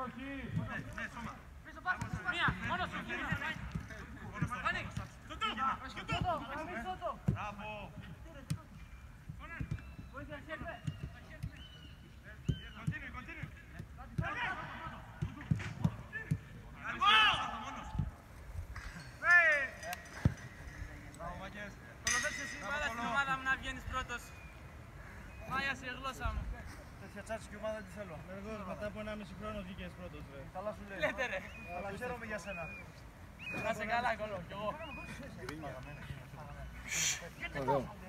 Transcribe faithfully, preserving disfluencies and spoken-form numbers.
Μία, μόνο σου. Μπράβο. Continue, continue. Στην ομάδα μου να βγαίνεις πρώτος. Μάγιασε η γλώσσα μου. Τέτοια τσάτσι και ομάδα δεν τη θέλω. Εγώ μετά από ένα μισή χρόνο βγήκες πρώτος. Καλά σου λέει. Λέτε ρε. Αλλά χαίρομαι για σένα. Να σε καλά, κολό, κι εγώ.